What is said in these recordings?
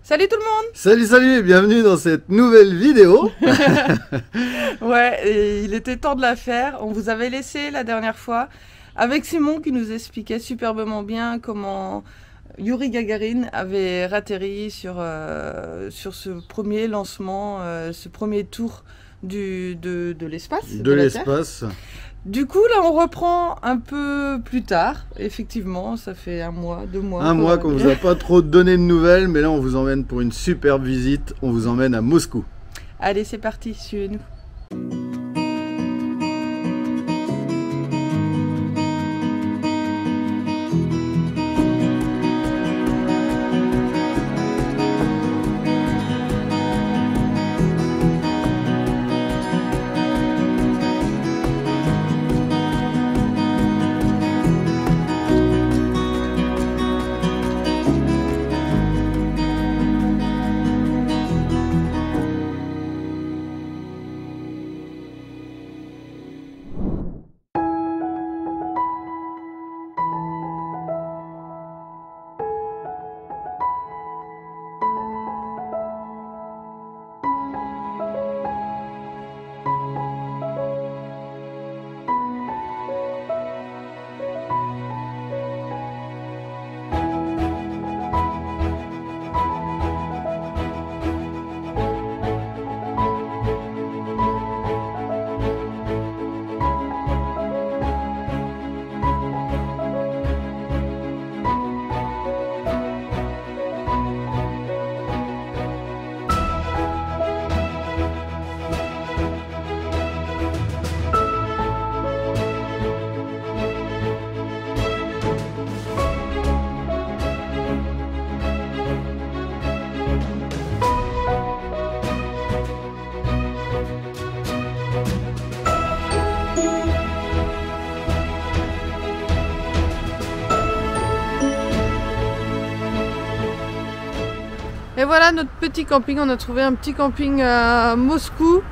Salut tout le monde! Salut, salut et bienvenue dans cette nouvelle vidéo. Ouais, et il était temps de la faire. On vous avait laissé la dernière fois avec Simon qui nous expliquait superbement bien comment Yuri Gagarin avait atterri sur ce premier lancement, ce premier tour de l'espace. De l'espace. Du coup, là, on reprend un peu plus tard. Effectivement, ça fait un mois, 2 mois. Un mois qu'on vous a pas trop donné de nouvelles, mais là, on vous emmène pour une superbe visite. On vous emmène à Moscou. Allez, c'est parti, suivez-nous. Et voilà notre petit camping, on a trouvé un petit camping à Moscou.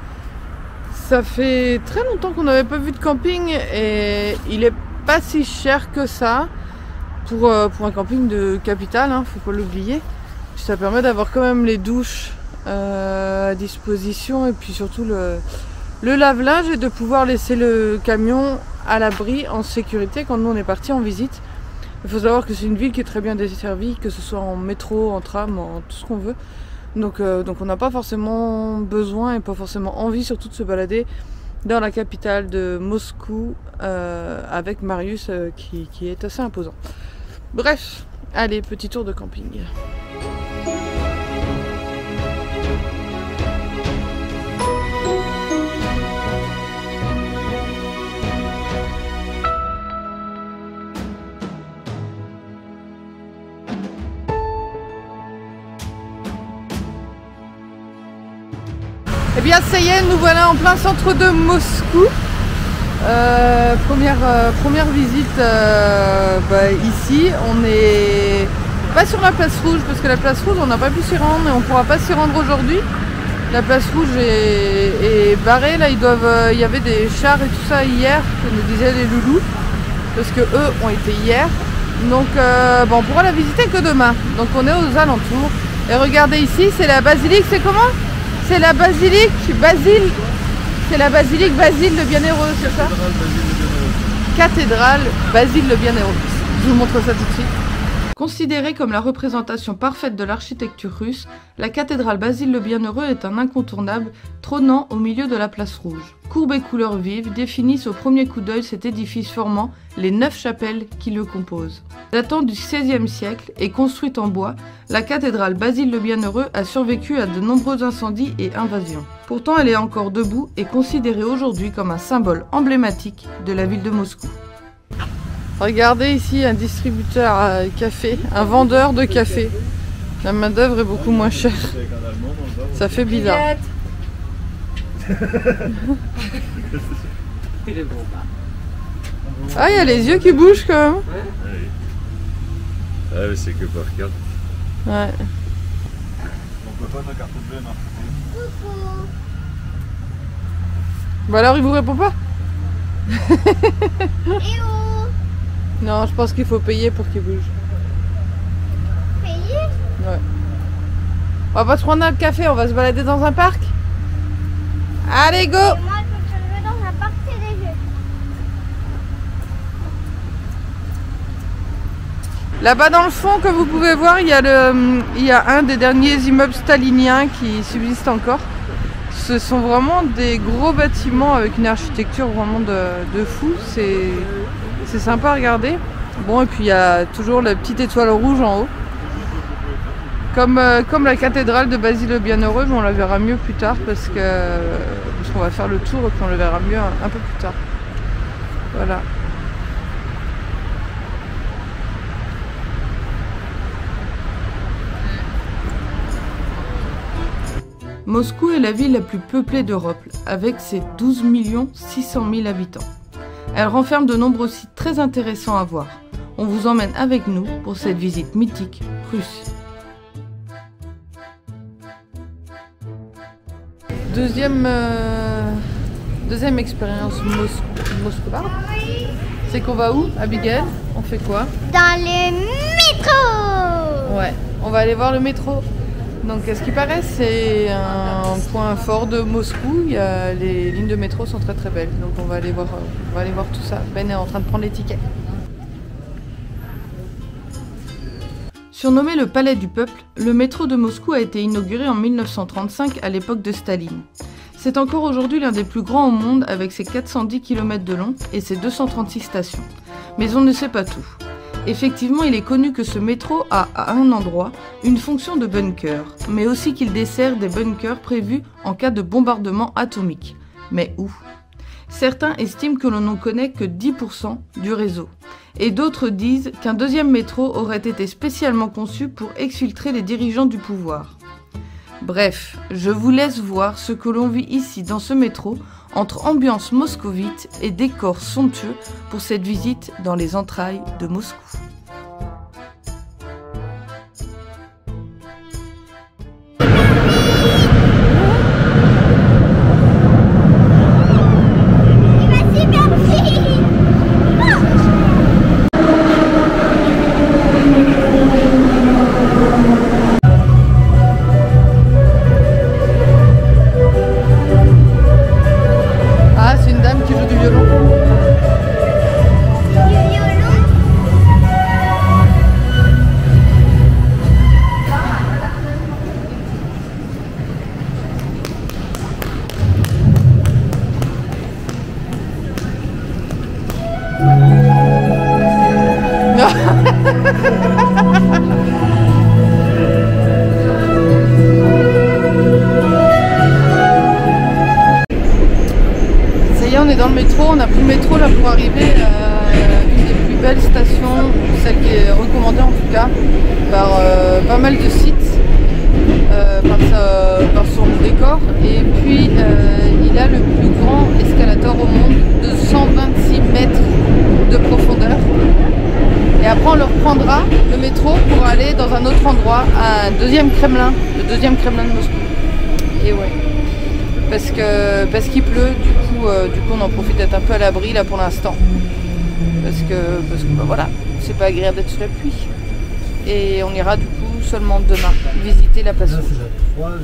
Ça fait très longtemps qu'on n'avait pas vu de camping et il est pas si cher que ça pour un camping de capitale, hein, faut pas l'oublier. Ça permet d'avoir quand même les douches à disposition et puis surtout le lave-linge et de pouvoir laisser le camion à l'abri en sécurité quand nous on est parti en visite. Il faut savoir que c'est une ville qui est très bien desservie, que ce soit en métro, en tram, en tout ce qu'on veut. Donc on n'a pas forcément besoin et pas forcément envie surtout de se balader dans la capitale de Moscou avec Marius qui est assez imposant. Bref, allez, petit tour de camping. Eh bien ça y est, nous voilà en plein centre de Moscou. Première visite ici. On n'est pas sur la place rouge parce que la place rouge on n'a pas pu s'y rendre et on ne pourra pas s'y rendre aujourd'hui. La place rouge est barrée. Là il y avait des chars et tout ça hier que nous disaient les loulous parce que eux ont été hier. Donc on pourra la visiter que demain. Donc on est aux alentours. Et regardez ici, c'est la basilique, c'est comment ? C'est la basilique Basile. C'est la basilique Basile le Bienheureux, c'est ça? Cathédrale Basile le Bienheureux. Je vous montre ça tout de suite. Considérée comme la représentation parfaite de l'architecture russe, la cathédrale Basile le Bienheureux est un incontournable trônant au milieu de la place rouge. Courbe et couleurs vives définissent au premier coup d'œil cet édifice formant les 9 chapelles qui le composent. Datant du XVIe siècle et construite en bois, la cathédrale Basile le Bienheureux a survécu à de nombreux incendies et invasions. Pourtant, elle est encore debout et considérée aujourd'hui comme un symbole emblématique de la ville de Moscou. Regardez ici un distributeur à café, un vendeur de café. La main d'œuvre est beaucoup moins chère. Ça fait bizarre. Ah, il y a les yeux qui bougent quand même. Ah oui, c'est que par carte. Ouais. On peut pas ta carte bleue, non. Bah alors il vous répond pas. Non, je pense qu'il faut payer pour qu'il bouge. Payer? Ouais. va pas se prendre un café, on va se balader dans un parc. Allez, go! Moi, je vais dans un parc, c'est des jeux. Là-bas dans le fond, comme vous pouvez voir, il y a un des derniers immeubles staliniens qui subsistent encore. Ce sont vraiment des gros bâtiments avec une architecture vraiment de fou. C'est sympa à regarder. Bon, et puis il y a toujours la petite étoile rouge en haut. Comme la cathédrale de Basile le Bienheureux, mais on la verra mieux plus tard parce qu'on va faire le tour et puis on le verra mieux un peu plus tard. Voilà. Moscou est la ville la plus peuplée d'Europe, avec ses 12 600 000 habitants. Elle renferme de nombreux sites très intéressants à voir. On vous emmène avec nous pour cette visite mythique russe. Deuxième expérience Moscou. C'est qu'on va où, Abigail? On fait quoi? Dans le métro. Ouais, on va aller voir le métro. Donc, à ce qui paraît, c'est un point fort de Moscou. Les lignes de métro sont très très belles. Donc, on va aller voir tout ça. Ben est en train de prendre les tickets. Surnommé le Palais du Peuple, le métro de Moscou a été inauguré en 1935 à l'époque de Staline. C'est encore aujourd'hui l'un des plus grands au monde avec ses 410 km de long et ses 236 stations. Mais on ne sait pas tout. Effectivement, il est connu que ce métro a, à un endroit, une fonction de bunker, mais aussi qu'il dessert des bunkers prévus en cas de bombardement atomique. Mais où? Certains estiment que l'on n'en connaît que 10% du réseau, et d'autres disent qu'un deuxième métro aurait été spécialement conçu pour exfiltrer les dirigeants du pouvoir. Bref, je vous laisse voir ce que l'on vit ici dans ce métro, entre ambiance moscovite et décors somptueux pour cette visite dans les entrailles de Moscou. On est dans le métro, on a pris le métro là pour arriver à une des plus belles stations, celle qui est recommandée en tout cas par pas mal de sites, par son décor. Et puis il a le plus grand escalator au monde de 126 mètres de profondeur. Et après on le reprendra, le métro, pour aller dans un autre endroit, à un deuxième Kremlin, le deuxième Kremlin de Moscou. Et ouais. Parce qu'il pleut, du coup on en profite d'être un peu à l'abri là pour l'instant. Parce que bah, voilà, c'est pas agréable d'être sous la pluie. Et on ira du coup seulement demain visiter la place rouge.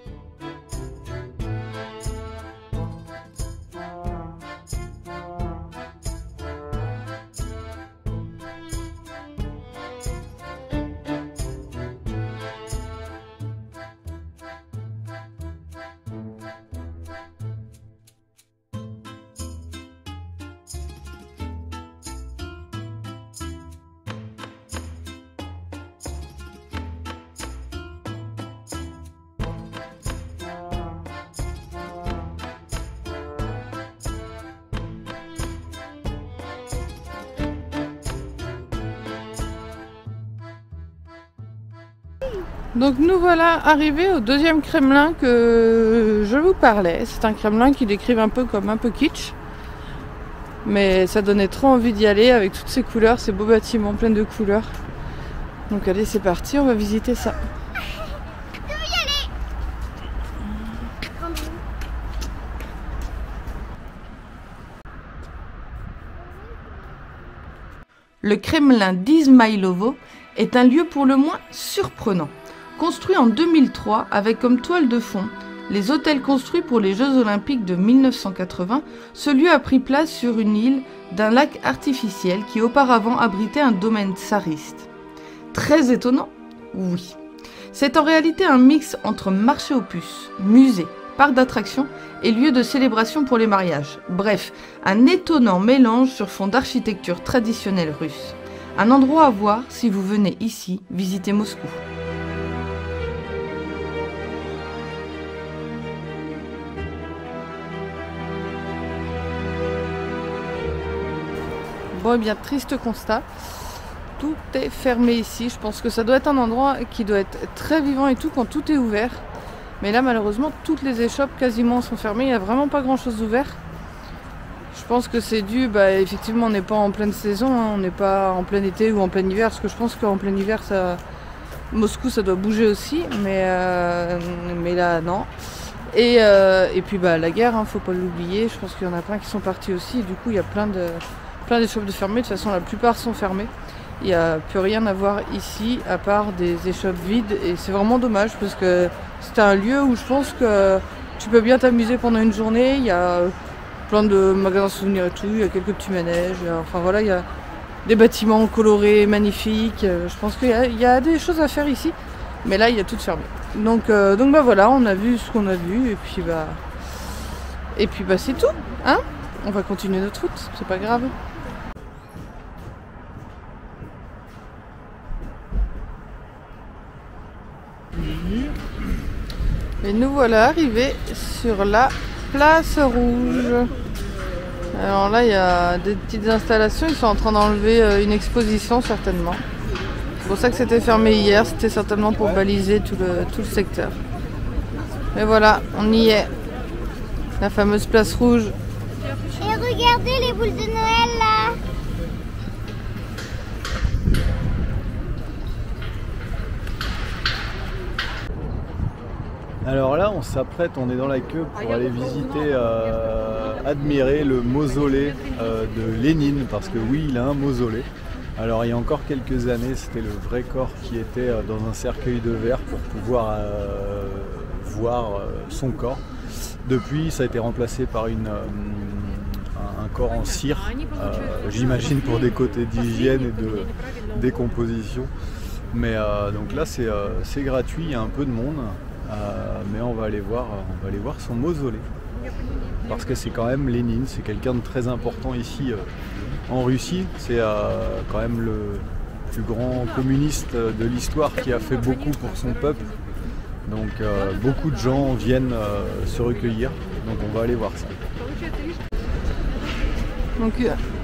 Donc nous voilà arrivés au deuxième Kremlin que je vous parlais. C'est un Kremlin qui décrivent un peu comme un peu kitsch. Mais ça donnait trop envie d'y aller avec toutes ces couleurs, ces beaux bâtiments pleins de couleurs. Donc allez, c'est parti, on va visiter ça. Le Kremlin d'Izmaïlovo est un lieu pour le moins surprenant. Construit en 2003 avec comme toile de fond les hôtels construits pour les Jeux Olympiques de 1980, ce lieu a pris place sur une île d'un lac artificiel qui auparavant abritait un domaine tsariste. Très étonnant? Oui. C'est en réalité un mix entre marché aux puces, musée, parc d'attractions et lieu de célébration pour les mariages. Bref, un étonnant mélange sur fond d'architecture traditionnelle russe. Un endroit à voir si vous venez ici visiter Moscou. Bon, eh bien, triste constat. Tout est fermé ici. Je pense que ça doit être un endroit qui doit être très vivant et tout quand tout est ouvert. Mais là, malheureusement, toutes les échoppes quasiment sont fermées. Il n'y a vraiment pas grand-chose d'ouvert. Je pense que c'est dû, effectivement, on n'est pas en pleine saison. Hein, on n'est pas en plein été ou en plein hiver. Parce que je pense qu'en plein hiver, Moscou, ça doit bouger aussi. Mais là, non. Et puis, la guerre, hein, faut pas l'oublier. Je pense qu'il y en a plein qui sont partis aussi. Et du coup, il y a plein d'échoppes de fermées. De toute façon, la plupart sont fermées. Il n'y a plus rien à voir ici à part des échoppes vides et c'est vraiment dommage parce que c'est un lieu où je pense que tu peux bien t'amuser pendant une journée. Il y a plein de magasins souvenirs et tout, il y a quelques petits manèges, il y a des bâtiments colorés, magnifiques. Je pense qu'il y a des choses à faire ici, mais là il y a tout fermé. Donc voilà, on a vu ce qu'on a vu et puis c'est tout, hein. On va continuer notre route, c'est pas grave. Et nous voilà arrivés sur la place rouge. Alors là, il y a des petites installations. Ils sont en train d'enlever une exposition certainement. C'est pour ça que c'était fermé hier. C'était certainement pour baliser tout le secteur. Mais voilà, on y est. La fameuse place rouge. Et regardez les boules de Noël là. Alors là, on s'apprête, on est dans la queue pour aller visiter, admirer le mausolée de Lénine, parce que oui, il a un mausolée. Alors il y a encore quelques années, c'était le vrai corps qui était dans un cercueil de verre pour pouvoir voir son corps. Depuis, ça a été remplacé par un corps en cire, j'imagine pour des côtés d'hygiène et de décomposition. Mais donc là, c'est gratuit, il y a un peu de monde. Mais on va aller voir son mausolée parce que c'est quand même Lénine, c'est quelqu'un de très important ici en Russie. C'est quand même le plus grand communiste de l'histoire qui a fait beaucoup pour son peuple. Donc beaucoup de gens viennent se recueillir. Donc on va aller voir ça. Donc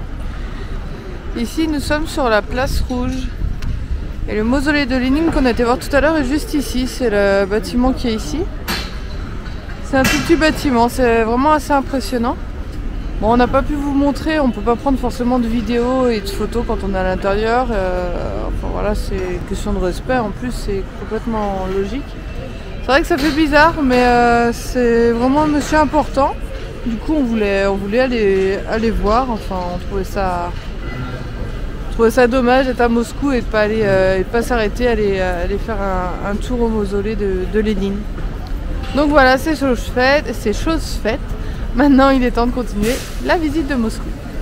ici nous sommes sur la place rouge. Et le mausolée de Lénine qu'on a été voir tout à l'heure est juste ici, c'est le bâtiment qui est ici. C'est un tout petit bâtiment, c'est vraiment assez impressionnant. Bon, on n'a pas pu vous montrer, on peut pas prendre forcément de vidéos et de photos quand on est à l'intérieur. Enfin voilà, c'est une question de respect, en plus c'est complètement logique. C'est vrai que ça fait bizarre, mais c'est vraiment un monsieur important. Du coup on voulait aller voir, enfin on trouvait ça... Je trouvais ça dommage d'être à Moscou et de pas s'arrêter, aller faire un tour au mausolée de Lénine. Donc voilà, c'est chose faite. Maintenant, il est temps de continuer la visite de Moscou.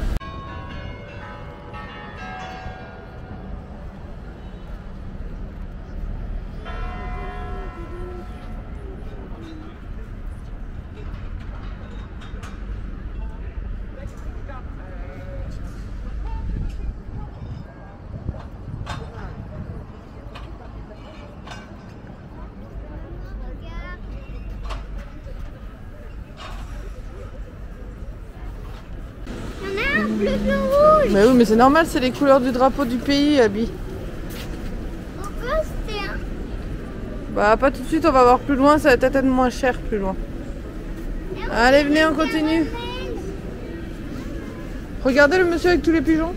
Bleu, bleu, rouge. Mais oui, mais c'est normal, c'est les couleurs du drapeau du pays, Abby. Pourquoi c'était un... Bah pas tout de suite, on va voir plus loin, ça va peut-être être moins cher plus loin. Allez, venez, on continue. Regardez le monsieur avec tous les pigeons.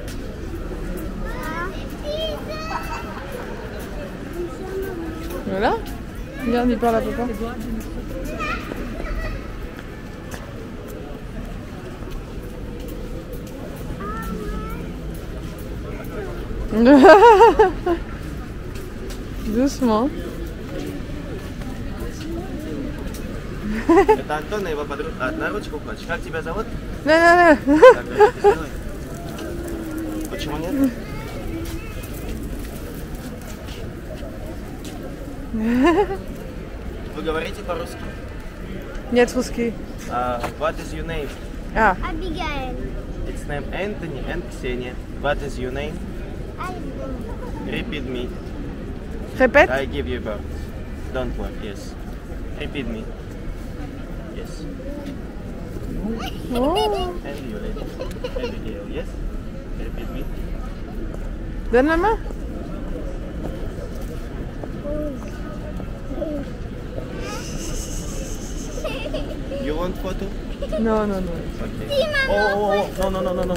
Voilà. Regarde, il parle à papa. Doucement. Это Антон и его подруга. На ручку хочешь? Как тебя зовут? Не-не-не. Так, давай, сделай. Почему нет? Вы говорите по-русски? Нет русский. What is your name? А, Abigail. It's name Anthony and Ksenia. What is your name? Repeat me. répète. I give you birth. Don't worry. Yes. Repeat me. Yes. Oh. And you, lady. Abigail. Yes. Repeat me. Donne la main. You want photo? Non, non, non. Okay. Oh, no.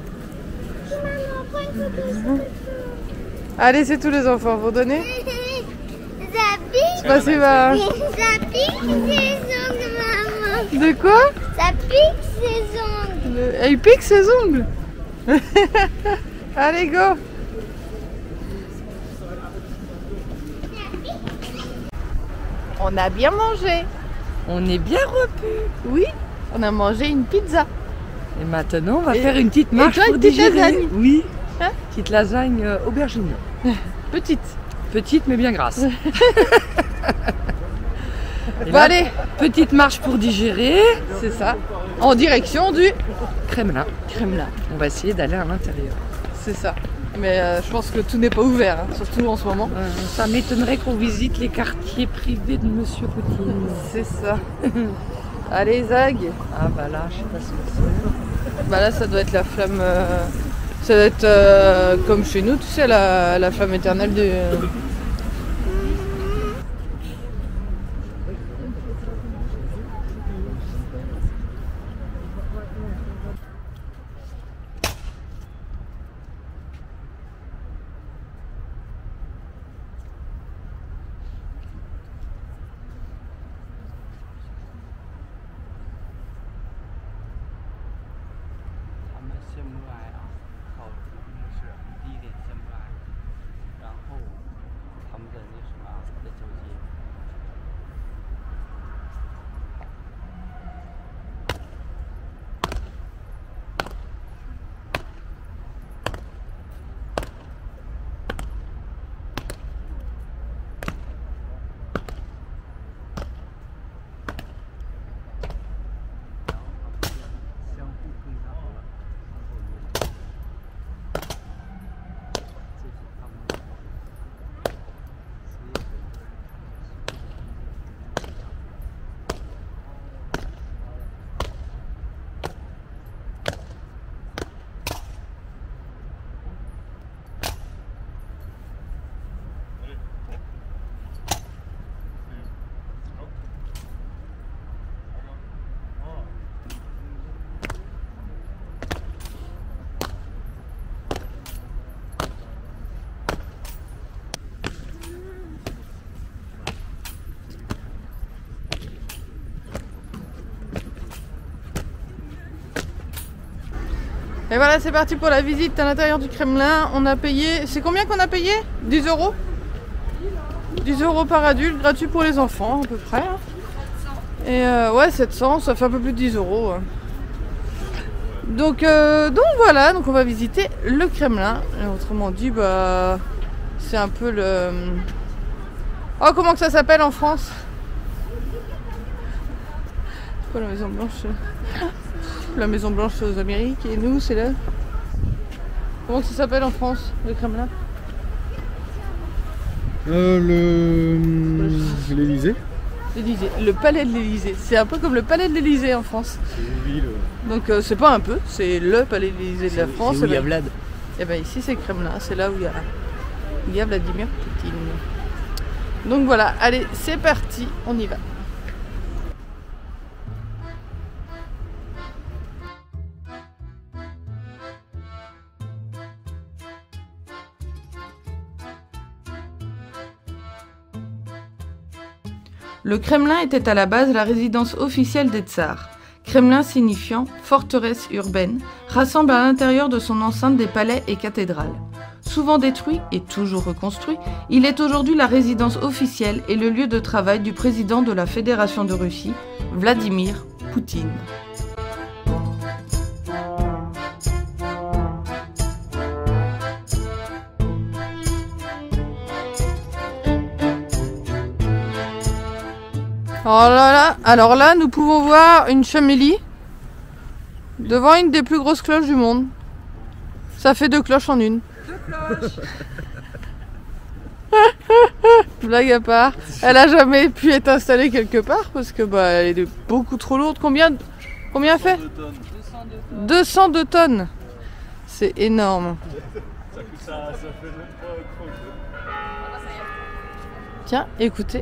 Allez, c'est tous les enfants, vous donnez. Ça pique. Спасибо. Ça pique ses ongles, maman. De quoi? Ça pique ses ongles. Il pique ses ongles. Allez, go. On a bien mangé. On est bien repu. Oui, on a mangé une pizza. Et maintenant, on va Et- faire une petite marche toi, une pour petite digérer. lasagne. Oui. Hein? Petite lasagne aubergine. Petite. Petite mais bien grasse. Et Bon, là, allez, petite marche pour digérer. c'est ça. En direction du Kremlin. Kremlin. On va essayer d'aller à l'intérieur. C'est ça. Mais je pense que tout n'est pas ouvert, hein, surtout en ce moment. Ça m'étonnerait qu'on visite les quartiers privés de Monsieur Poutine. C'est ça. Allez, Zag. Ah bah là, je sais pas ce que c'est. Bah là, ça doit être la flamme. Ça doit être comme chez nous, tu sais, la flamme éternelle du. Et voilà, c'est parti pour la visite à l'intérieur du Kremlin. On a payé. C'est combien qu'on a payé? 10 €? 10 € par adulte, gratuit pour les enfants à peu près. Et ouais, 700, ça fait un peu plus de 10 €. Donc voilà, donc on va visiter le Kremlin. Et autrement dit, bah c'est un peu le. Oh, comment que ça s'appelle en France? C'est quoi la Maison Blanche? La Maison Blanche aux Amériques, et nous c'est là. Comment que ça s'appelle en France, le Kremlin? L'Élysée. L'Élysée, le palais de l'Élysée. C'est un peu comme le palais de l'Élysée en France. C'est une ville. Donc c'est pas un peu, c'est le palais de l'Élysée de la France. C'est où il y a Vlad. Et ben ici c'est Kremlin, c'est là où il y a Vladimir Poutine. Donc voilà, allez, c'est parti, on y va. Le Kremlin était à la base la résidence officielle des tsars. Kremlin signifiant forteresse urbaine, rassemble à l'intérieur de son enceinte des palais et cathédrales. Souvent détruit et toujours reconstruit, il est aujourd'hui la résidence officielle et le lieu de travail du président de la Fédération de Russie, Vladimir Poutine. Alors là, nous pouvons voir une chamélie devant une des plus grosses cloches du monde. Ça fait 2 cloches en une. 2 cloches. Blague à part. Elle a jamais pu être installée quelque part parce que bah elle est beaucoup trop lourde. Combien elle fait? 202 tonnes. C'est énorme. Ça fait Tiens, écoutez.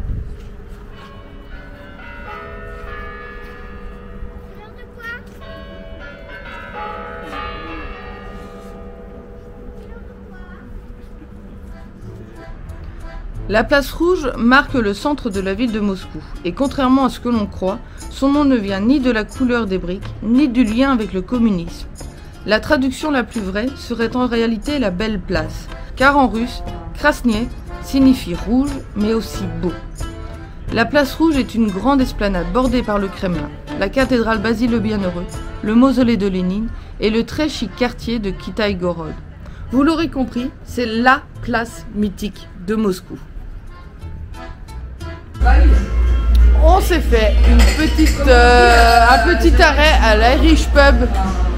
La place rouge marque le centre de la ville de Moscou et contrairement à ce que l'on croit, son nom ne vient ni de la couleur des briques, ni du lien avec le communisme. La traduction la plus vraie serait en réalité la belle place, car en russe, Krasny signifie rouge mais aussi beau. La place rouge est une grande esplanade bordée par le Kremlin, la cathédrale Basile le Bienheureux, le mausolée de Lénine et le très chic quartier de Kitaï-Gorod. Vous l'aurez compris, c'est la place mythique de Moscou. On s'est fait un petit arrêt à l'Irish Pub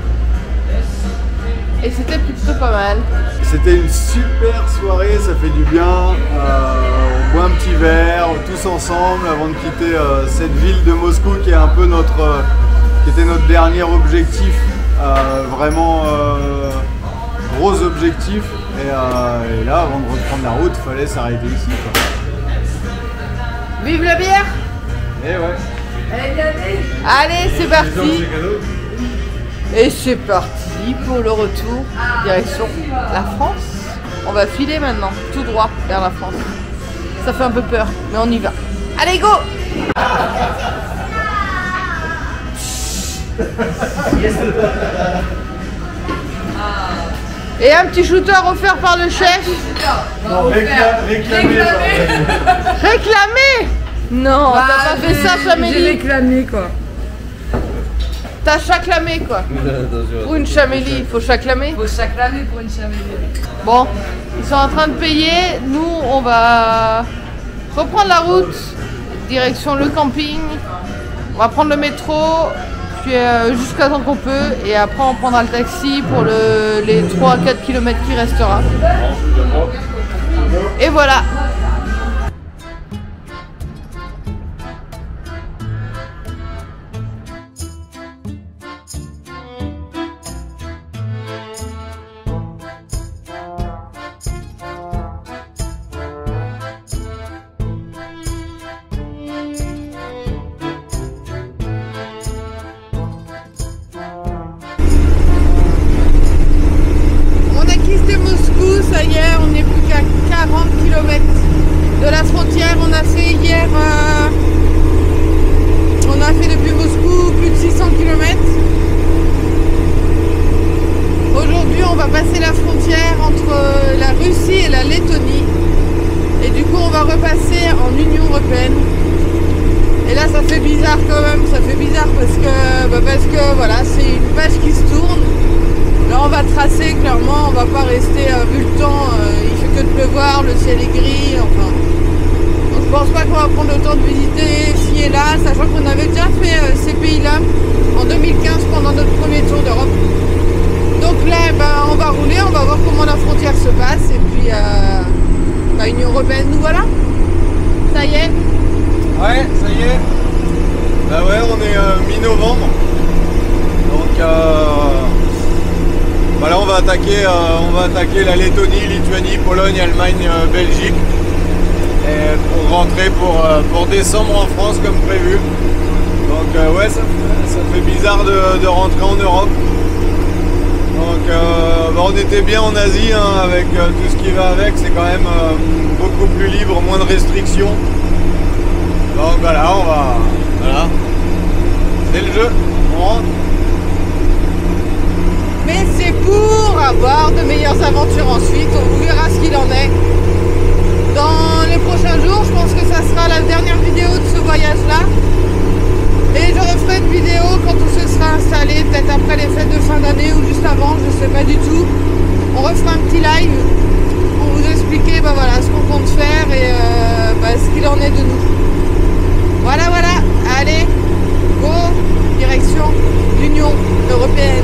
et c'était plutôt pas mal. C'était une super soirée, ça fait du bien. On boit un petit verre tous ensemble avant de quitter cette ville de Moscou qui est un peu qui était notre dernier objectif, vraiment gros objectif. Et là, avant de reprendre la route, il fallait s'arrêter ici, quoi. Vive la bière! Et ouais. Allez, c'est parti! Et c'est parti pour le retour, direction la France. On va filer maintenant, tout droit vers la France. Ça fait un peu peur, mais on y va. Allez, go! Et un petit shooter offert par le chef. Non, réclamé. Réclamé? Non, t'as pas fait ça, Chamélie. J'ai réclamé quoi. T'as chaclamé quoi. Pour une chamélie, il faut chaclamer. Faut chaclamer pour une chamélie. Bon, ils sont en train de payer. Nous, on va reprendre la route, direction le camping. On va prendre le métro, puis jusqu'à temps qu'on peut. Et après, on prendra le taxi pour les 3-4 km qui restera. Et voilà. Ça y est, on n'est plus qu'à 40 km de la frontière. On a fait hier, on a fait depuis Moscou plus de 600 km. Aujourd'hui, on va passer la frontière entre la Russie et la Lettonie. Et du coup, on va repasser en Union Européenne. Et là, ça fait bizarre quand même. Ça fait bizarre parce que voilà, c'est une page qui se tourne. Là on va tracer clairement, on va pas rester vu le temps, il fait que de pleuvoir, le ciel est gris, enfin. Donc, je pense pas qu'on va prendre le temps de visiter ci et là, sachant qu'on avait déjà fait ces pays-là en 2015 pendant notre premier tour d'Europe. Donc là on va rouler, on va voir comment la frontière se passe et puis Union Européenne, nous voilà. Ça y est. Ouais, ça y est. Bah ouais, on est mi-novembre. Donc voilà, on va attaquer la Lettonie, Lituanie, Pologne, Allemagne, Belgique. Et pour rentrer pour décembre en France comme prévu. Donc ouais, ça fait bizarre de rentrer en Europe. Donc on était bien en Asie hein, avec tout ce qui va avec, c'est quand même beaucoup plus libre, moins de restrictions. Donc voilà, voilà. C'est le jeu, on rentre. Mais c'est pour avoir de meilleures aventures ensuite, on vous verra ce qu'il en est. Dans les prochains jours, je pense que ça sera la dernière vidéo de ce voyage-là. Et l'Union européenne.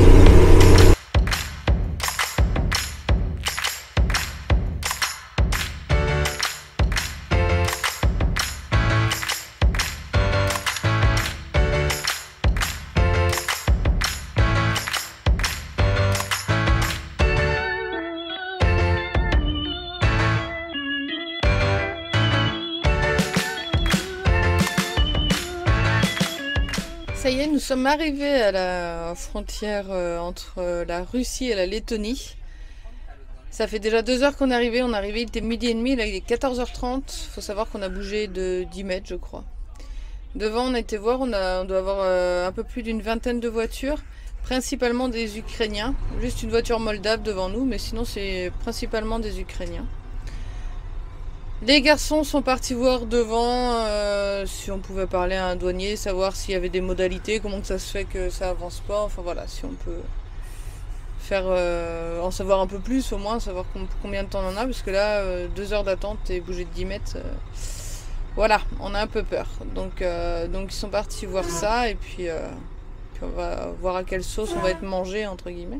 Ça y est, nous sommes arrivés à la frontière entre la Russie et la Lettonie. Ça fait déjà 2 heures qu'on est arrivé. On est arrivé, il était 12h30, là il est 14h30. Il faut savoir qu'on a bougé de 10 mètres, je crois. Devant, on a été voir, on doit avoir un peu plus d'une vingtaine de voitures, principalement des Ukrainiens. Juste une voiture moldave devant nous, mais sinon c'est principalement des Ukrainiens. Les garçons sont partis voir devant si on pouvait parler à un douanier, savoir s'il y avait des modalités, comment que ça se fait que ça avance pas, enfin voilà, si on peut faire en savoir un peu plus au moins, savoir combien de temps on en a, parce que là 2 heures d'attente et bouger de 10 mètres, voilà, on a un peu peur. Donc ils sont partis voir ça et puis on va voir à quelle sauce on va être mangé entre guillemets.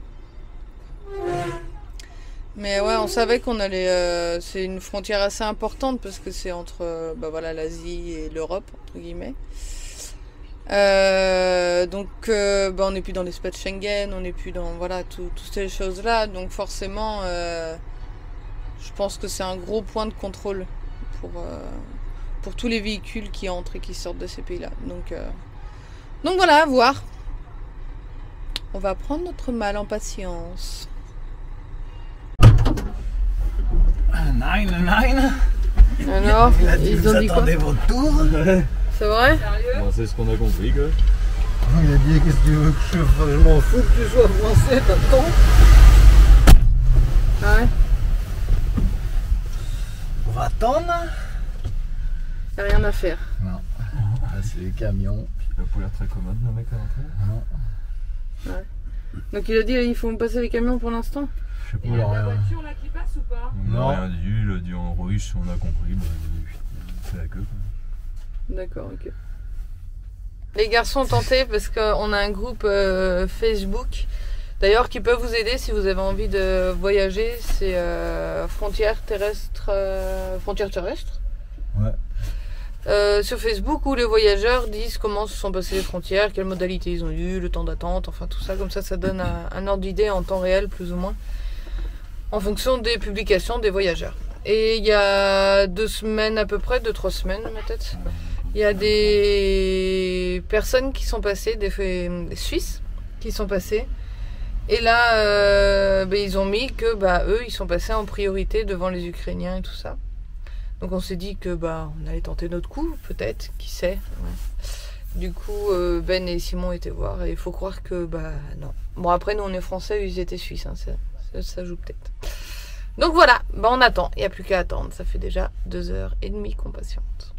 Mais ouais, on savait qu'on allait. C'est une frontière assez importante parce que c'est entre voilà, l'Asie et l'Europe, entre guillemets. On n'est plus dans l'espace Schengen, on n'est plus dans voilà, toutes ces choses-là. Donc forcément, je pense que c'est un gros point de contrôle pour tous les véhicules qui entrent et qui sortent de ces pays-là. Donc voilà, à voir. On va prendre notre mal en patience. Nein. Alors, ils ont dit quoi? Votre tour. C'est vrai? Bon, c'est ce qu'on a compris quoi. Il a dit qu'est-ce que tu veux que je fasse? Je m'en fous que tu sois français, t'attends. Ah ouais? On va attendre. Y'a rien à faire. Non. Là c'est les camions. Il a pas l'air très commode le mec à l'entrée. Non. Ouais. Donc il a dit il faut me passer les camions pour l'instant? Je sais pas. Il y a de la voiture là qui passe ou pas? On Non. n'a rien dit, il a dit en russe, on a compris, c'est la queue quoi. D'accord, ok. Les garçons ont tenté parce qu'on a un groupe Facebook d'ailleurs qui peut vous aider si vous avez envie de voyager. C'est Frontières terrestres. Ouais. Sur Facebook où les voyageurs disent comment se sont passées les frontières, quelles modalités ils ont eu, le temps d'attente, enfin tout ça. Comme ça donne un ordre d'idée en temps réel plus ou moins en fonction des publications des voyageurs. Et il y a 2 semaines à peu près, 2-3 semaines peut-être, il y a des personnes qui sont passées, des Suisses qui sont passés. Et là, ils ont mis que eux, ils sont passés en priorité devant les Ukrainiens et tout ça. Donc on s'est dit que on allait tenter notre coup, peut-être, qui sait. Ouais. Du coup, Ben et Simon étaient voir et il faut croire que non. Bon après, nous on est français, eux, ils étaient suisses, hein, ça joue peut-être. Donc voilà, on attend, il n'y a plus qu'à attendre. Ça fait déjà 2h30 qu'on patiente.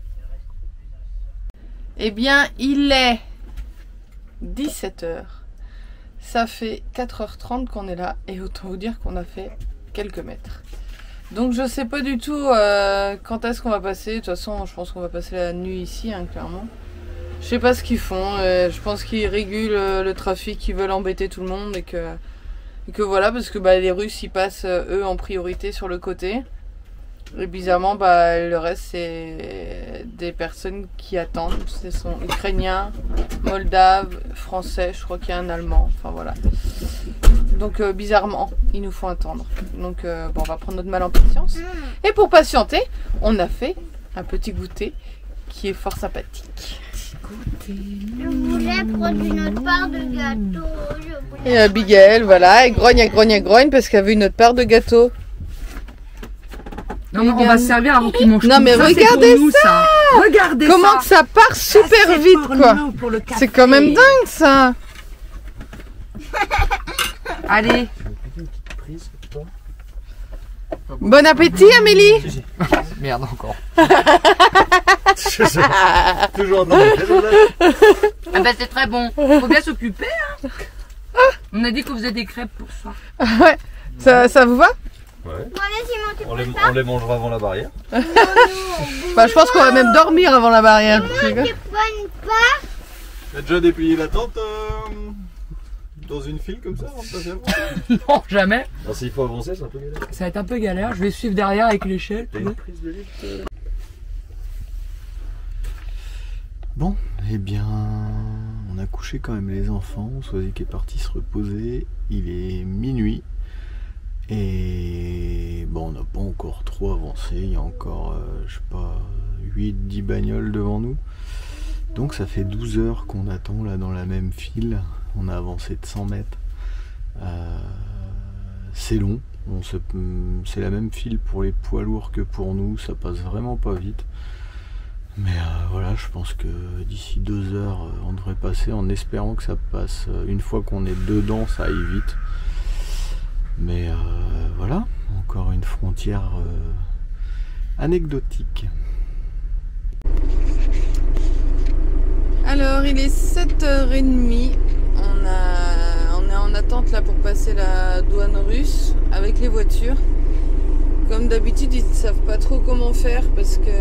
Eh bien, il est 17h. Ça fait 4h30 qu'on est là et autant vous dire qu'on a fait quelques mètres. Donc je sais pas du tout quand est-ce qu'on va passer. De toute façon, je pense qu'on va passer la nuit ici, hein, clairement. Je sais pas ce qu'ils font. Je pense qu'ils régulent le trafic, ils veulent embêter tout le monde et que voilà, parce que les Russes ils passent eux en priorité sur le côté. Et bizarrement, le reste c'est des personnes qui attendent. Ce sont Ukrainiens, Moldaves, Français, je crois qu'il y a un Allemand. Enfin voilà. Donc bizarrement, ils nous font attendre. Donc on va prendre notre mal en patience. Et pour patienter, on a fait un petit goûter qui est fort sympathique. Je voulais prendre une autre part de gâteau. Et Abigail, voilà, elle grogne parce qu'elle veut une autre part de gâteau. Non, mais on va se servir avant qu'ils mangent. Non, mais ça, regardez nous, ça. Regardez Comment que ça part super vite, quoi. C'est quand même dingue, ça. Allez. Bon appétit, Amélie. Merde encore. Toujours dans la tête. Ah c'est très bon. Faut bien s'occuper. Hein. On a dit qu'on faisait des crêpes pour ça. Ouais. Ça vous va? Ouais. Bon, allez, Simon, tu On prends ça. les mangera avant la barrière. Je pense qu'on va même dormir avant la barrière. Tu prends une part. T'as déjà déplié la tente Dans une file comme ça, Non, jamais. Alors s'il faut avancer, c'est un peu galère. Ça va être un peu galère. Je vais suivre derrière avec l'échelle. T'as une prise de lift Bon, eh bien, on a couché quand même les enfants. Swazik est parti se reposer. Il est minuit. Et bon, on n'a pas encore trop avancé. Il y a encore, je sais pas, 8-10 bagnoles devant nous. Donc ça fait 12 heures qu'on attend là dans la même file. On a avancé de 100 mètres. C'est long. C'est la même file pour les poids lourds que pour nous. Ça passe vraiment pas vite. Mais voilà, je pense que d'ici 2 heures, on devrait passer en espérant que ça passe. Une fois qu'on est dedans, ça aille vite. Mais voilà, encore une frontière anecdotique. Alors, il est 7h30. On est en attente là pour passer la douane russe avec les voitures. Comme d'habitude, ils ne savent pas trop comment faire parce que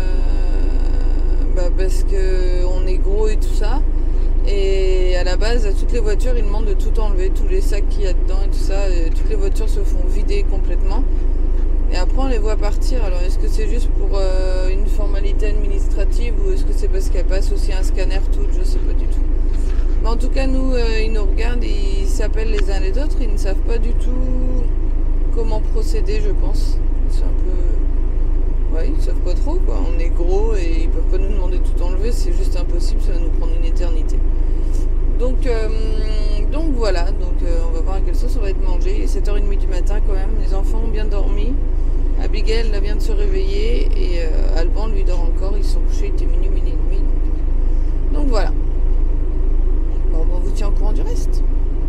on est gros et tout ça. Et à la base, à toutes les voitures, ils demandent de tout enlever, tous les sacs qu'il y a dedans et tout ça. Et toutes les voitures se font vider complètement. Et après, on les voit partir. Alors, est-ce que c'est juste pour une formalité administrative ou est-ce que c'est parce qu'elle passe aussi un scanner tout? Je sais pas du tout. Mais en tout cas, nous, ils nous regardent, ils s'appellent les uns les autres. Ils ne savent pas du tout comment procéder, je pense. C'est un peu... Ouais, ils savent pas trop, quoi. On est gros et ils peuvent pas nous demander de tout enlever. C'est juste impossible, ça va nous prendre une éternité. Donc voilà, on va voir à quelle sauce on va être mangé. Il est 7h30 du matin quand même, les enfants ont bien dormi. Abigail là, vient de se réveiller et Alban lui dort encore, ils sont couchés, il était minuit et demi. Donc voilà. Bon, on vous tient au courant du reste.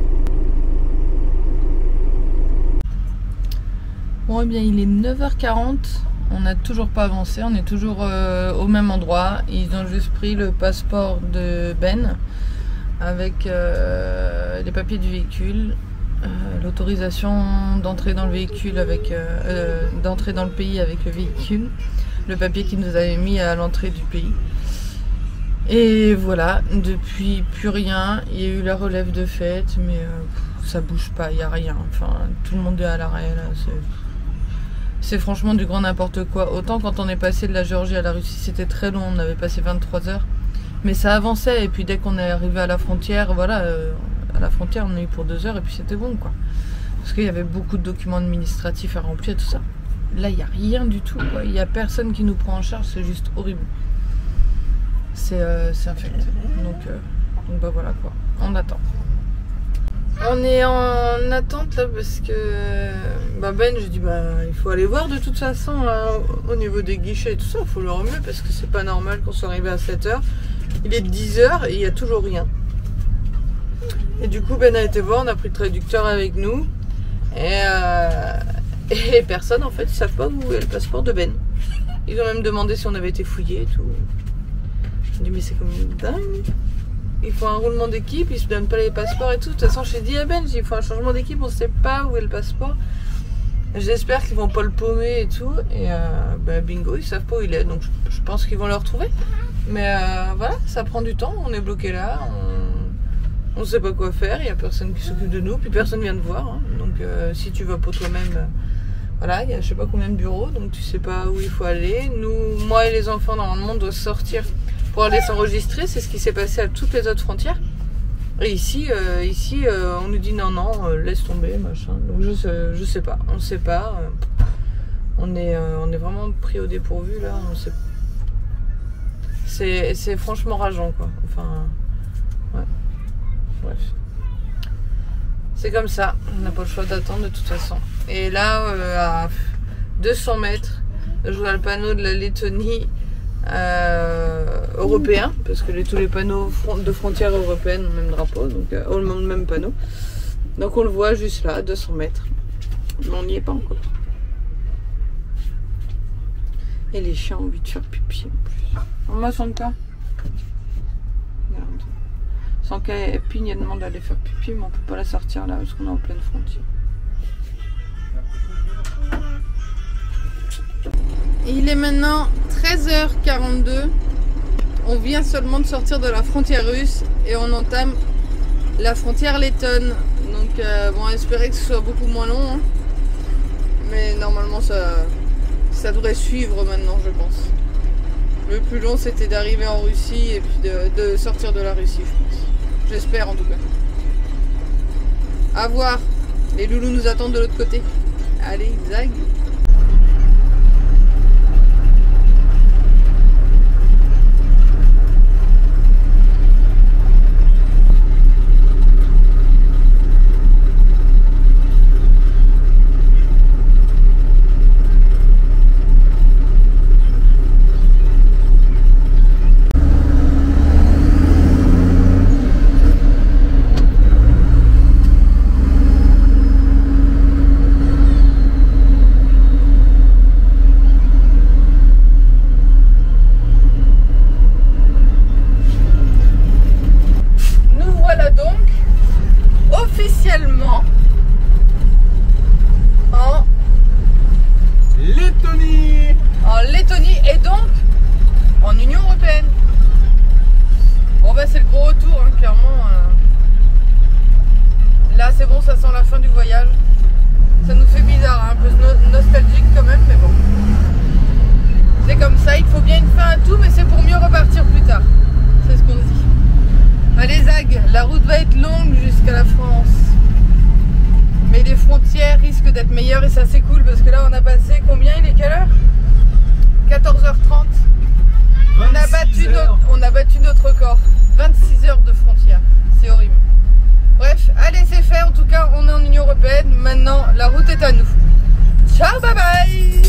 Bon, eh bien il est 9h40, on n'a toujours pas avancé, on est toujours au même endroit. Ils ont juste pris le passeport de Ben avec les papiers du véhicule, l'autorisation d'entrer dans le véhicule avec d'entrer dans le pays avec le véhicule, le papier qu'ils nous avaient mis à l'entrée du pays. Et voilà, depuis plus rien. Il y a eu la relève de fête, mais ça bouge pas, il n'y a rien. Enfin, tout le monde est à l'arrêt là. C'est franchement du grand n'importe quoi. Autant quand on est passé de la Géorgie à la Russie, c'était très long, on avait passé 23 heures. Mais ça avançait, et puis dès qu'on est arrivé à la frontière, voilà, à la frontière on a eu pour 2 heures et puis c'était bon, quoi. Parce qu'il y avait beaucoup de documents administratifs à remplir, tout ça. Là, il n'y a rien du tout, quoi. Il n'y a personne qui nous prend en charge, c'est juste horrible. C'est infect. Donc bah voilà, quoi. On attend. On est en attente là parce que Ben, je dis il faut aller voir de toute façon là, au niveau des guichets et tout ça, il faut le remuer parce que c'est pas normal qu'on soit arrivé à 7h. Il est 10h et il n'y a toujours rien. Et du coup Ben a été voir, on a pris le traducteur avec nous et personne en fait, ils savent pas où est le passeport de Ben. Ils ont même demandé si on avait été fouillé et tout. Je dis mais c'est comme une dingue. Il faut un roulement d'équipe, ils se donnent pas les passeports et tout. De toute façon, j'ai dit à Ben, il faut un changement d'équipe, on sait pas où est le passeport. J'espère qu'ils vont pas le paumer et tout. Et bingo, ils savent pas où il est. Donc je pense qu'ils vont le retrouver. Mais voilà, ça prend du temps, on est bloqué là. On sait pas quoi faire, il y a personne qui s'occupe de nous, puis personne vient de voir. Hein. Donc si tu vas pour toi-même, voilà, il y a je sais pas combien de bureaux, donc tu sais pas où il faut aller. Nous, moi et les enfants, normalement, on doit sortir pour aller s'enregistrer, c'est ce qui s'est passé à toutes les autres frontières. Et ici, on nous dit non, laisse tomber, machin. Donc je sais pas, on sait pas. On est vraiment pris au dépourvu là. On sait. C'est franchement rageant quoi. Enfin, ouais. Bref. C'est comme ça, on n'a pas le choix d'attendre de toute façon. Et là, à 200 mètres, je vois le panneau de la Lettonie. Européen, parce que tous les panneaux de frontières européennes ont le même drapeau, donc ont le même panneau. Donc on le voit juste là, à 200 mètres. Mais on n'y est pas encore. Et les chiens ont envie de faire pipi en plus. Maman, Sanka. Regarde. Sanka et Ping, elle demande d'aller faire pipi, mais on peut pas la sortir là parce qu'on est en pleine frontière. Il est maintenant 13h42. On vient seulement de sortir de la frontière russe et on entame la frontière lettonne. Donc bon, espérer que ce soit beaucoup moins long, hein. Mais normalement ça devrait suivre maintenant, je pense. Le plus long c'était d'arriver en Russie et puis de sortir de la Russie, je pense. J'espère en tout cas. À voir. Les loulous nous attendent de l'autre côté. Allez, zag. En Lettonie et donc en Union Européenne. Bon bah c'est le gros retour, hein, clairement. Là c'est bon, ça sent la fin du voyage. Ça nous fait bizarre, hein, un peu nostalgique quand même, mais bon. C'est comme ça, il faut bien une fin à tout, mais c'est pour mieux repartir plus tard. C'est ce qu'on dit. Allez Zag, la route va être longue jusqu'à la France. Mais les frontières risquent d'être meilleures et ça c'est cool parce que là on a passé combien, il est quelle heure? 14h30. On a battu notre record. 26 heures de frontières. C'est horrible. Bref, allez c'est fait, en tout cas on est en Union Européenne. Maintenant la route est à nous. Ciao, bye bye.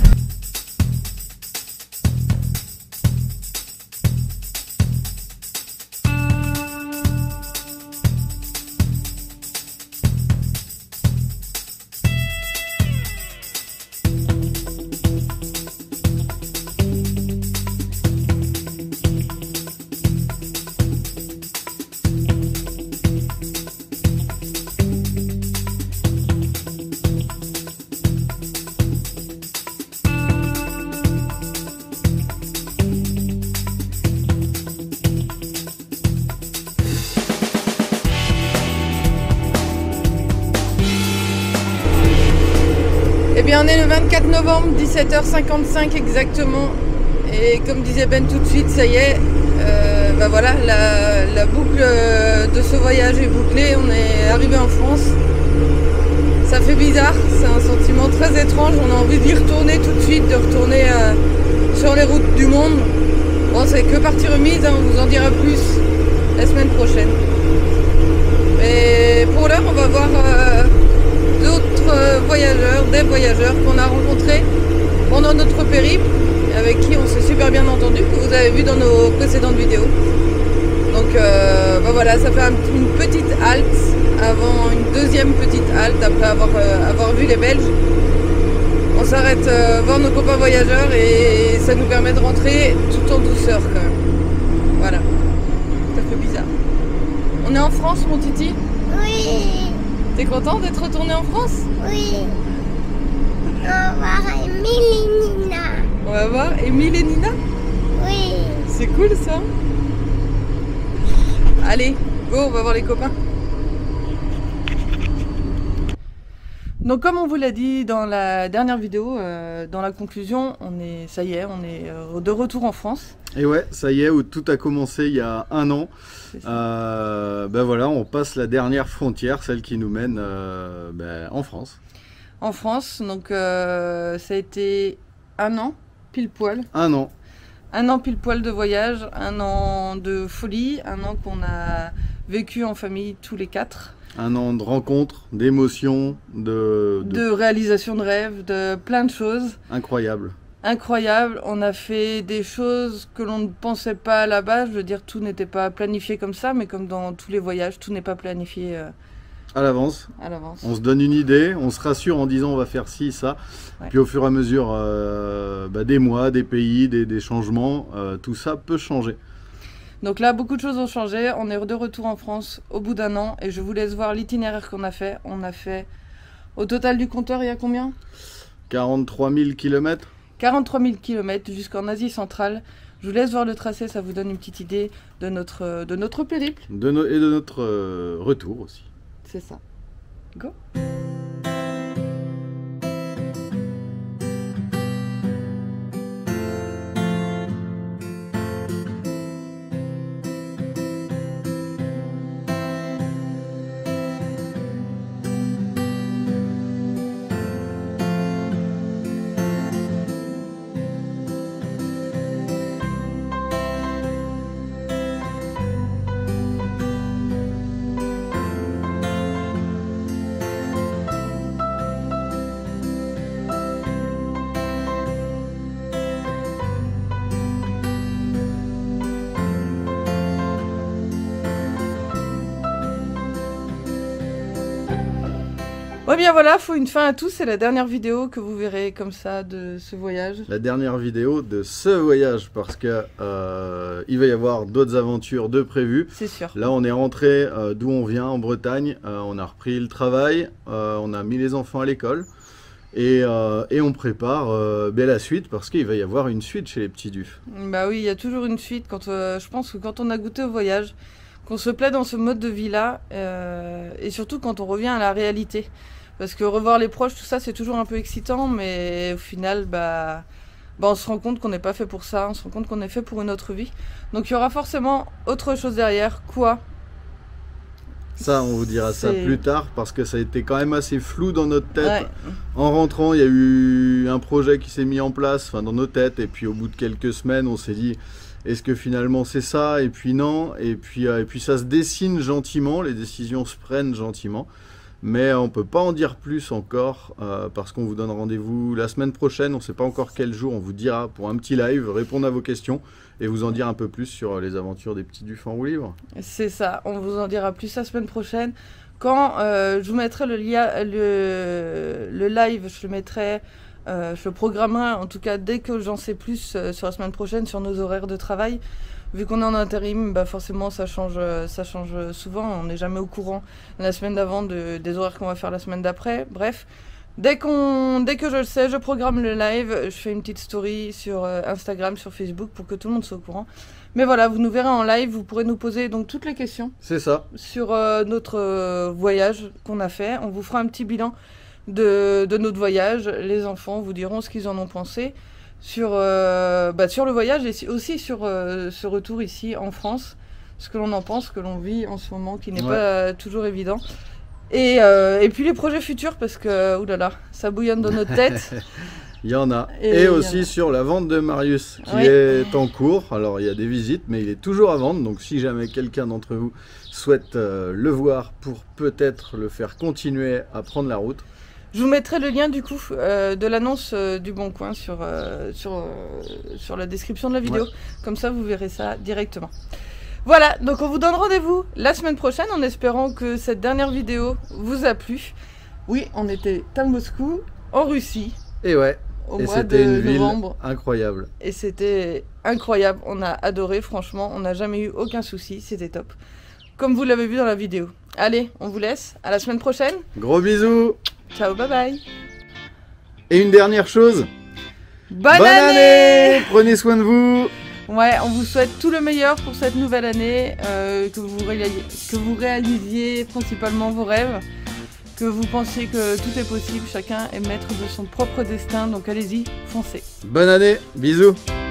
Eh bien on est le 24 novembre, 17h55 exactement. Et comme disait Ben tout de suite, ça y est, bah voilà, la boucle de ce voyage est bouclée. On est arrivé en France. Ça fait bizarre, c'est un sentiment très étrange. On a envie d'y retourner tout de suite, de retourner sur les routes du monde. Bon, c'est que partie remise, hein, on vous en dira plus la semaine prochaine. Mais pour l'heure, on va voir d'autres voyageurs, des voyageurs qu'on a rencontrés pendant notre périple, avec qui on s'est super bien entendu, que vous avez vu dans nos précédentes vidéos. Donc bah voilà, ça fait une petite halte avant une deuxième petite halte après avoir vu les Belges. On s'arrête voir nos copains voyageurs et ça nous permet de rentrer tout en douceur quand même. Voilà, ça fait bizarre. On est en France, mon Titi? Oui. T'es content d'être retourné en France? Oui. On va voir Émile et Nina. On va voir Émile et Nina? Oui. C'est cool ça. Allez, go, on va voir les copains. Donc comme on vous l'a dit dans la dernière vidéo, dans la conclusion, ça y est, on est de retour en France. Et ouais, ça y est, où tout a commencé il y a un an. Ben voilà, on passe la dernière frontière, celle qui nous mène en France. En France, donc ça a été un an, pile poil. Un an. Un an pile poil de voyage, un an de folie, un an qu'on a vécu en famille tous les quatre. Un an de rencontres, d'émotions, de réalisation de rêves, de plein de choses. Incroyable. Incroyable. On a fait des choses que l'on ne pensait pas à la base. Je veux dire, tout n'était pas planifié comme ça, mais comme dans tous les voyages, tout n'est pas planifié à l'avance. À l'avance. On se donne une idée, on se rassure en disant on va faire ci, ça. Ouais. Puis au fur et à mesure des mois, des pays, des changements, tout ça peut changer. Donc là, beaucoup de choses ont changé. On est de retour en France au bout d'un an et je vous laisse voir l'itinéraire qu'on a fait. On a fait, au total du compteur, il y a combien? 43 000 km. 43 000 km jusqu'en Asie centrale, Je vous laisse voir le tracé, ça vous donne une petite idée de notre périple. Et de notre retour aussi. C'est ça. Go. Ouais, bien voilà, faut une fin à tout. C'est la dernière vidéo que vous verrez comme ça de ce voyage. La dernière vidéo de ce voyage parce que il va y avoir d'autres aventures de prévues. C'est sûr. Là, on est rentré d'où on vient, en Bretagne. On a repris le travail, on a mis les enfants à l'école et on prépare la suite parce qu'il va y avoir une suite chez les petits Dufs. Bah oui, il y a toujours une suite. Je pense que quand on a goûté au voyage, qu'on se plaît dans ce mode de vie-là, et surtout quand on revient à la réalité. Parce que revoir les proches, tout ça, c'est toujours un peu excitant, mais au final, on se rend compte qu'on n'est pas fait pour ça, on se rend compte qu'on est fait pour une autre vie. Donc il y aura forcément autre chose derrière. Quoi? Ça, on vous dira ça plus tard, parce que ça a été quand même assez flou dans notre tête. Ouais. En rentrant, il y a eu un projet qui s'est mis en place, dans nos têtes, et puis au bout de quelques semaines, on s'est dit... Est-ce que finalement c'est ça? Et puis non, et puis ça se dessine gentiment, les décisions se prennent gentiment. Mais on ne peut pas en dire plus encore, parce qu'on vous donne rendez-vous la semaine prochaine, on ne sait pas encore quel jour, on vous dira pour un petit live, répondre à vos questions et vous en dire un peu plus sur les aventures des petits Dufs en roue libre. C'est ça, on vous en dira plus la semaine prochaine. Quand je vous mettrai le live, je le mettrai... je le programmerai en tout cas dès que j'en sais plus sur la semaine prochaine sur nos horaires de travail. Vu qu'on est en intérim, forcément ça change souvent, on n'est jamais au courant la semaine d'avant des horaires qu'on va faire la semaine d'après. Bref, dès que je le sais, je programme le live, je fais une petite story sur Instagram, sur Facebook pour que tout le monde soit au courant. Mais voilà, vous nous verrez en live, vous pourrez nous poser donc toutes les questions. C'est ça. Sur notre voyage qu'on a fait, on vous fera un petit bilan de notre voyage. Les enfants vous diront ce qu'ils en ont pensé sur le voyage et aussi sur ce retour ici en France, ce que l'on en pense, ce que l'on vit en ce moment qui n'est pas toujours évident, et puis les projets futurs parce que oulala, ça bouillonne dans notre tête. Il y en a. Et aussi sur la vente de Marius qui est en cours. Alors il y a des visites mais il est toujours à vendre, donc si jamais quelqu'un d'entre vous souhaite le voir pour peut-être le faire continuer à prendre la route, je vous mettrai le lien du coup de l'annonce du Bon Coin sur la description de la vidéo. Comme ça, vous verrez ça directement. Voilà, donc on vous donne rendez-vous la semaine prochaine en espérant que cette dernière vidéo vous a plu. Oui, on était à Moscou, en Russie. Et ouais, au mois de novembre. Incroyable. Et c'était incroyable, on a adoré, franchement, on n'a jamais eu aucun souci, c'était top. Comme vous l'avez vu dans la vidéo. Allez, on vous laisse, à la semaine prochaine. Gros bisous. Ciao, bye bye. Et une dernière chose. Bonne année. Prenez soin de vous. Ouais, on vous souhaite tout le meilleur pour cette nouvelle année, que vous réalisiez principalement vos rêves, que vous pensiez que tout est possible, chacun est maître de son propre destin, donc allez-y, foncez. Bonne année, bisous.